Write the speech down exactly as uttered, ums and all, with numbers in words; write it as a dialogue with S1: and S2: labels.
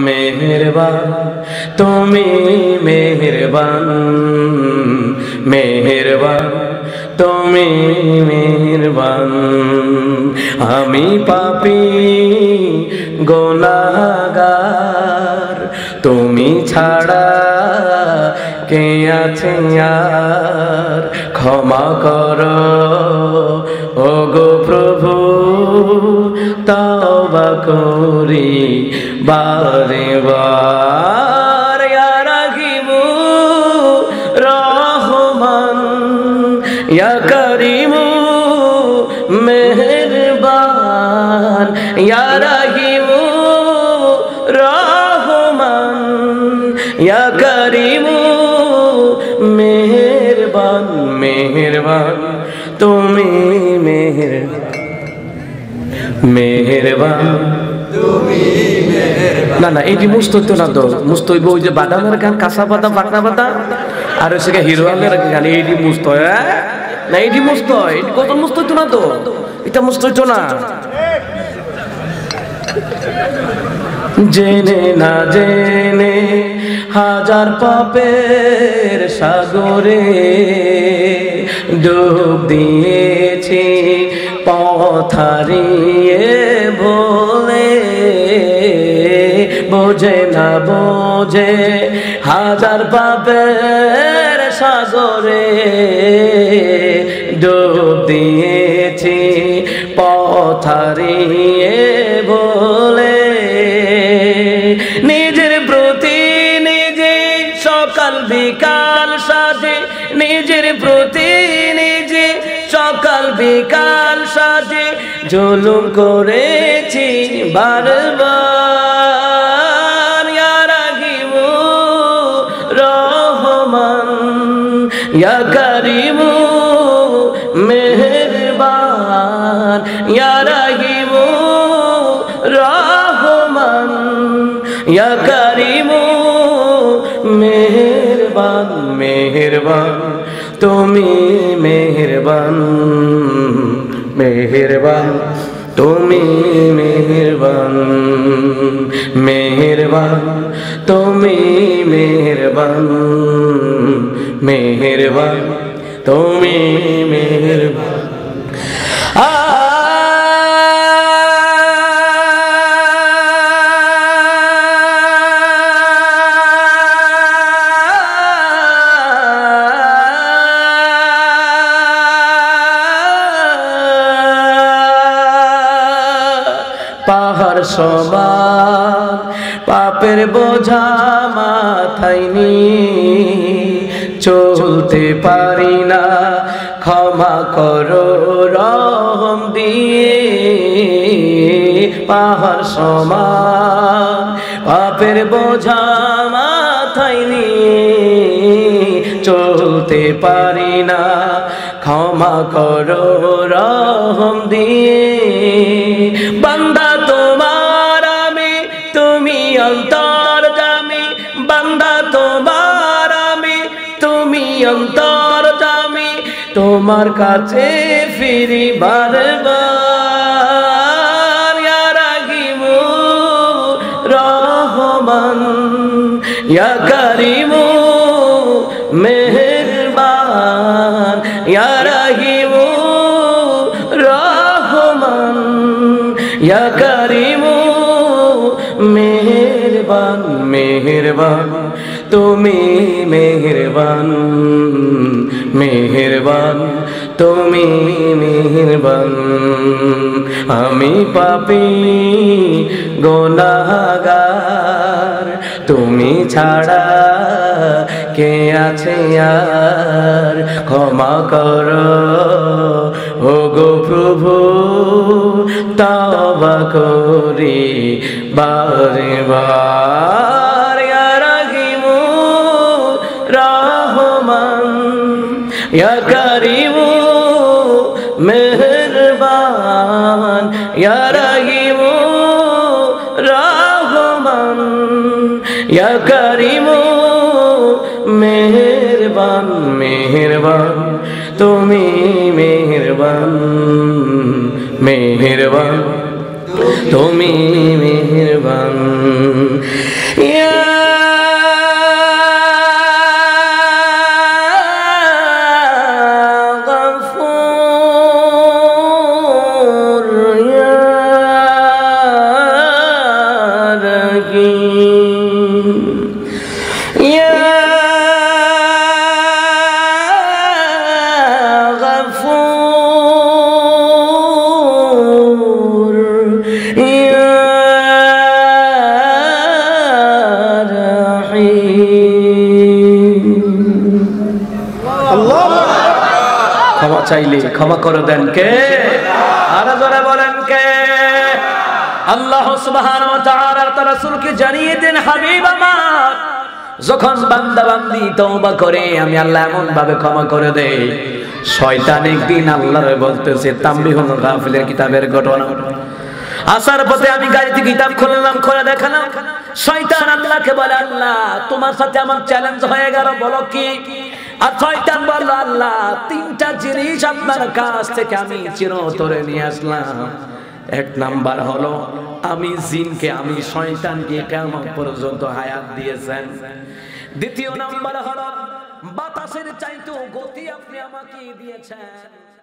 S1: মেহেরবান তুমি মেহেরবান মেহেরবান তুমি মেহেরবান আমি পাপী গুনাহগার তুমি ছাড়া কে আছে আর ক্ষমা করো ওগো প্রভু তওবা করি বারে বার ইয়া রাহিমু রহমান ইয়া করিমু মেহেরবান ইয়া রাহিমু রহমান ইয়া করিমু মেহেরবান মেহেরবান তুমি মেহের মেহেরবান তুমি মেহেরবান না না এইটি মুস্ত তো না তো মুস্ত হইব ওই যে বাদামের গান কাঁচা পাতা পাকনা পাতা আর হচ্ছে হিরো আলের গান এইটি মুস্ত হ্যাঁ না এইটি মুস্ত এটি কত মুস্ত হইতো না তো এটা মুস্ত হইতো না জেনে না জেনে হাজার পাপের সাগরে ডুব দিয়েছি পথ হারিয়ে ভোলে বোঝে না বোঝে হাজার পাপের সাগরে ডুব দিয়েছি পথ হারিয়ে ভোলে নিজের প্রতি নিজে সকাল বিকাল সাজে নিজের প্রতি নিজে সকাল বিকাল সাজে জুলুম করেছি বারবার ইয়া রাহিমু রহমান ইয়া করিমু মেহেরবান ইয়া রাহিমু রহমান ইয়া করিমু মেহেরবান মেহেরবান তুমি মেহেরবান মেহেরবান তুমি মেহেরবান মেহেরবান তুমি মেহেরবান মেহেরবান তুমি মেহেরবান পাহাড় সমান পাপের বোঝা মাথায় নিয়ে চলতে পারি না ক্ষমা করো রহম দিয়ে পাহাড় সমান পাপের বোঝা মাথায় নিয়ে চলতে পারি না ক্ষমা করো রহম দিয়ে বান্দা তোমার আমি তুমি অন্তর্যামী বান্দা তোমার আমি তুমি অন্তর্যামী তোমার কাছে ফিরি বারবার ইয়া রাহিমু রহমান ইয়া করিমু মেহেরবান ইয়া রাহিমু রহমান ইয়া করিমু মেহেরবান মেহেরবান তুমি মেহেরবান মেহেরবান তুমি মেহেরবান আমি পাপী গুনাহগার তুমি ছাড়া কে আছে আর ক্ষমা করো ওগো প্রভু তওবা করি বারে বার ইয়া রাহিমু রহমান ইয়া করিমু মেহেরবান ইয়া রাহিমু রহমান ইয়া করিমু মেহেরবান মেহেরবান তুমি মেহেরবান মেহেরবান তুমি মেহেরবান ইয়া ক্ষমা চাইলে ক্ষমা করে দেন কে? আরো জোরে বলেন কে? আল্লাহ সুবহানাহু ওয়া তাআলা তার রাসূলকে জানিয়ে দেন, হাবিব আমার, যখন বান্দা বান্দি তওবা করে আমি আল্লাহ এমন ভাবে ক্ষমা করে দেই, শয়তান একদিন আল্লাহরে বলতেছে, তামবিহুল গাফিলের কিতাবের ঘটনা, আসার পথে আমি গাড়িতে কিতাব খুললাম, খুলে দেখালাম, শয়তান আল্লাহকে বলে, আল্লাহ তোমার সাথে আমার চ্যালেঞ্জ হয়ে গেল, বলো কি? আর শয়তান বলল, আল্লাহ তিনটা জিনিস আপনার কাছ থেকে আমি চিরতরে নিয়ে আসলাম। এক নাম্বার হলো আমি জিনকে, আমি শয়তানকে কিয়ামত পর্যন্ত হায়াত দিয়েছেন। দ্বিতীয় নাম্বার হলো বাতাসের চাইতেও গতি আপনি আমাকে দিয়েছেন।